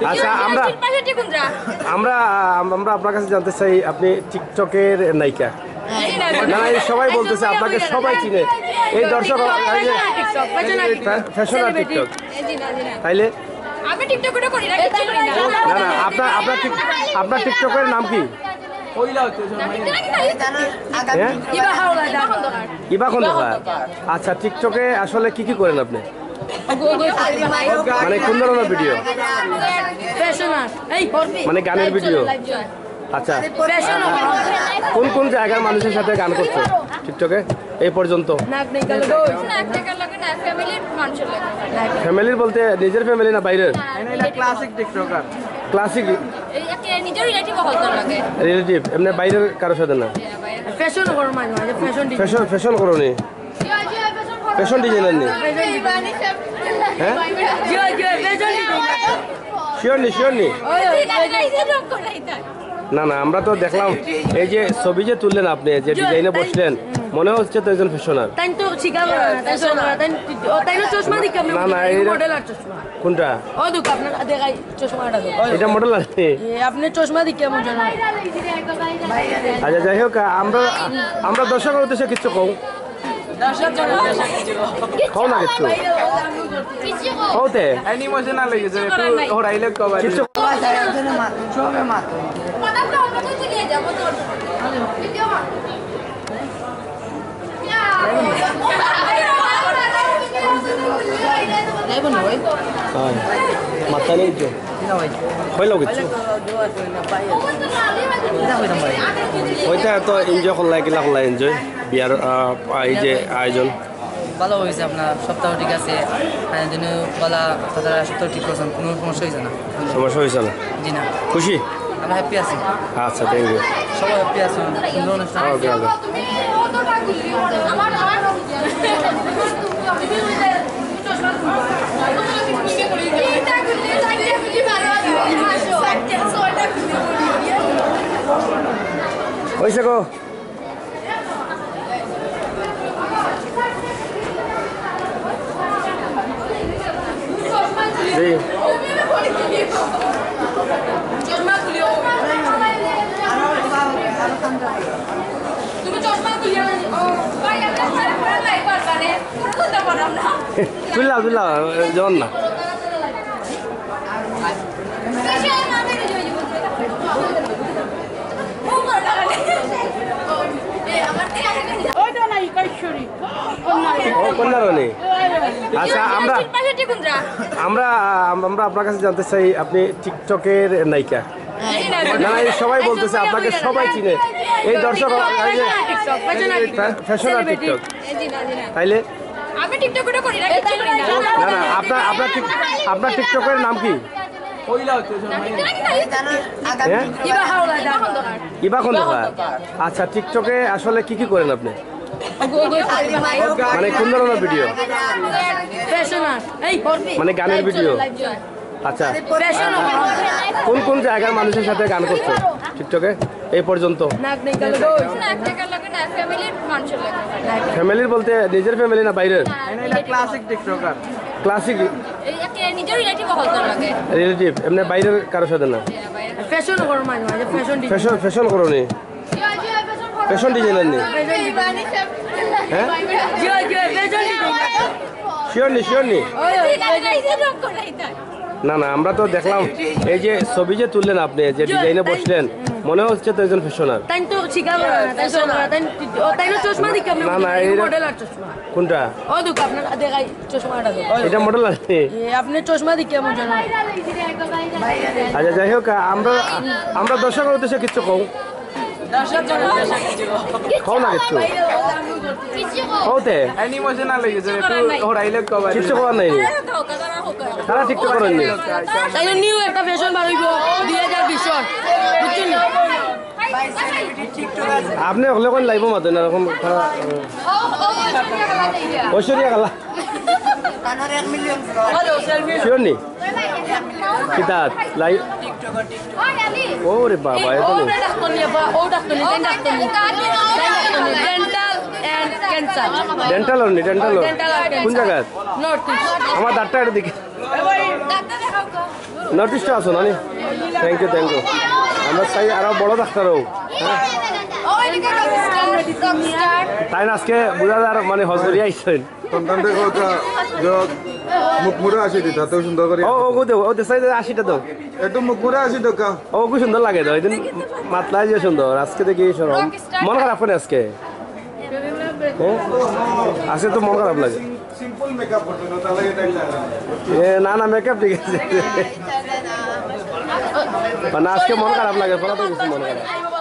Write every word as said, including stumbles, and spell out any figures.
আচ্ছা আমরা আমরা আমরা আপনার কাছে জানতে চাই আপনি টিকটকের নায়িকা না সবাই বলতেছে আপনাকে সবাই চিনে এই দর্শক ফ্যাশন আর টিকটক তাইলে না না আপনার আপনার আপনার টিকটকের নাম কি ইবা খন্দকার আচ্ছা টিকটকে আসলে কি কি করেন আপনি মানে কোন ধরনের ভিডিও মানে গানের ভিডিও আচ্ছা কোন কোন জায়গার মানুষের সাথে গান করছো টিকটকে এই পর্যন্ত ফ্যামিলির বলতে নিজের ফ্যামিলি না বাইরের ক্লাসিক টিকটকার ক্লাসিক রিলেটিভ এমনি বাইরের কারোর সাথে না ফ্যাশন করো মাঝে মাঝে ফ্যাশন ফ্যাশন করো নি ফ্যাশন ডিজাইনার নি হ্যাঁ শিওর নি শিওর নি না না আমরা তো দেখলাম এই যে ছবি যে তুললেন আপনি যে ডিজাইনে বসলেন মনে হচ্ছে তো একজন ফ্যাশনার না না কোনটা এটা মডেল আছে আপনি চশমা দিকে আচ্ছা যাই হোক আমরা আমরা দর্শকের উদ্দেশ্যে কিছু কও কও না কিছু কওতে ইমোশনাল হয়ে গেছে একটু হড়াইলে কভার কিছু মাথা নেই তো হইল কিছু ওইটা তো এনজয় করলাই কিলা করলাই এনজয় বিয়ার এই যে আয়োজন ভালো হয়েছে আপনার সপ্তাহ ঠিক আছে বলা তারা সপ্তাহ ঠিক করছেন কোনো সমস্যা হয়েছে না সমস্যা হয়েছে না জি না খুশি আমরা হ্যাপি আছি আচ্ছা থ্যাংক ইউ সবাই হ্যাপি আছি সুন্দর অনুষ্ঠান ওকে ওকে হয়েছে গো জি তুললাম তুললাম জন না আচ্ছা আমরা আমরা আমরা আপনার কাছে জানতে চাই আপনি টিকটকের নায়িকা না সবাই বলতেছে আপনাকে সবাই চিনে এই দর্শক ফ্যাশন আর টিকটক তাইলে না না আপনার আপনার আপনার টিকটকের নাম কি ইবা খন্দকার আচ্ছা টিকটকে আসলে কি কি করেন আপনি মানে কোন ধরনের ভিডিও মানে গানের ভিডিও আচ্ছা কোন কোন জায়গার মানুষের সাথে গান করছো টিকটকে এই পর্যন্ত ফ্যামিলির বলতে নিজের ফ্যামিলি না বাইরের ক্লাসিক টিকটকার ক্লাসিক রিলেটিভ এমনি বাইরের কারোর সাথে না ফ্যাশন করো মাঝে মাঝে ফ্যাশন ফ্যাশন করো নি ফ্যাশন ডিজাইনার নি হ্যাঁ শিওর নি শিওর নি না না আমরা তো দেখলাম এই যে ছবি যে তুললেন আপনি যে ডিজাইনে বসলেন মনে হচ্ছে তো একজন ফ্যাশনার না না কোনটা এটা মডেল আছে আপনি চশমা দিকে আচ্ছা যাই হোক আমরা আমরা দর্শকের উদ্দেশ্যে কিছু কও কও না কিছু কওতে ইমোশনাল হয়ে গেছে একটু হড়াইলে কভার কিছু করার নাই তারা টিকটক করেননি তাই নিউ একটা ফ্যাশন বার হইব দুই হাজার বিশ বুঝছেন আপনি হলে কোন লাইভ মাতো না এরকম ঐশ্বরিয়া গালা শিওর নি কিতাব লাইভ ওরে বাবা এত ডেন্টাল অনলি ডেন্টাল কোন জায়গা আমার দাঁতটা এর দিকে নর্থ ইস্টে আছো নানি থ্যাংক ইউ থ্যাংক ইউ আমরা চাই আরো বড় ডাক্তারও হ্যাঁ তাই না আজকে বুঝা যার মানে হজরি আইছেন সন্তানদের কথা যোগ মুখ মুড়ে আসি দিতা তো সুন্দর করে ও ও গো দেও ও দেসাই আশিটা দাও একটু মুখ মুড়ে আসি তো কা ও খুব সুন্দর লাগে তো এদিন মাতলাই যে সুন্দর আজকে দেখি সরম মন খারাপ করে আজকে হ্যাঁ? আজকে তো মন খারাপ লাগে সিম্পল মেকআপ করতে না তাহলে এটা এ না না মেকআপ ঠিক আছে মানে আজকে মন খারাপ লাগে পড়াতে গেছি মন খারাপ